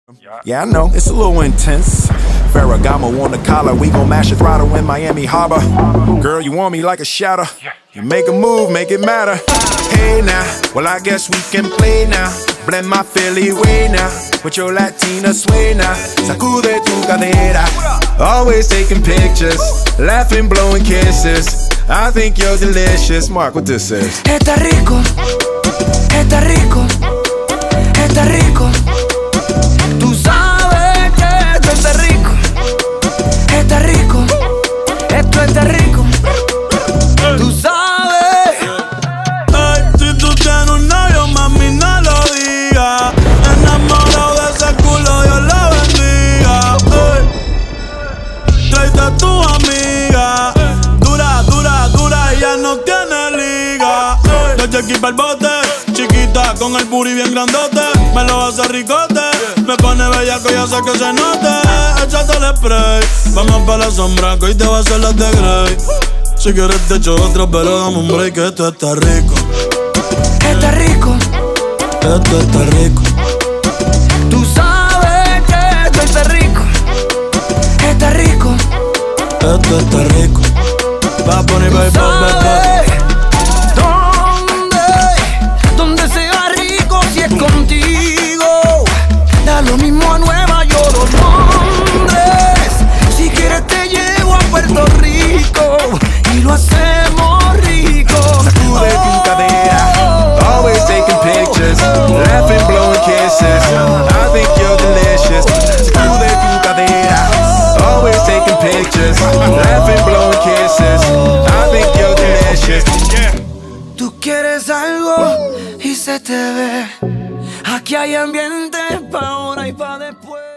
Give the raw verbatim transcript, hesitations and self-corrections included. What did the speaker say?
Yeah, I know, it's a little intense. Ferragamo on the collar, we gon' mash a throttle in Miami Harbor. Girl, you want me like a shadow? You make a move, make it matter. Hey now, well I guess we can play now. Blend my Philly way now with your Latina sway now. Sacude tu cadera. Always taking pictures, laughing, blowing kisses. I think you're delicious. Mark, what this is? Está rico, está rico, está rico. Tú sabes que esto está rico, está rico, esto está rico. Tú sabes. Ay, si tú tienes un novio, mami, no lo digas. Enamorado de ese culo, Dios lo bendiga. Ay, tráete a tu amiga. Dura, dura, dura, ella no tiene liga. Ay, de aquí pa'l bote, chiquita con el booty bien grandote. Me lo hace ricote, me pone bellaco y hace que se note. Échate el spray, vamos pa' la sombra que hoy te va a hacer las de Grey. Si quieres te echo otra, pero dame un break, que esto está rico. Está rico, Esto está rico. tú sabes que esto está rico, está rico. Esto está rico. Va a poner baby, baby. ¿Dónde? ¿Dónde se va rico si es contigo? Da lo mismo a Nueva York o Londres. Si quieres te llevo a Puerto Rico y lo hacemos rico. Sacude tu cadera. Always taking pictures, laughing, blowing kisses. I think you're delicious. Sacude tu cadera. Always taking pictures, laughing, blowing kisses. I think you're delicious. Tú quieres algo y se te ve. Aquí hay ambiente pa' ahora y pa' después.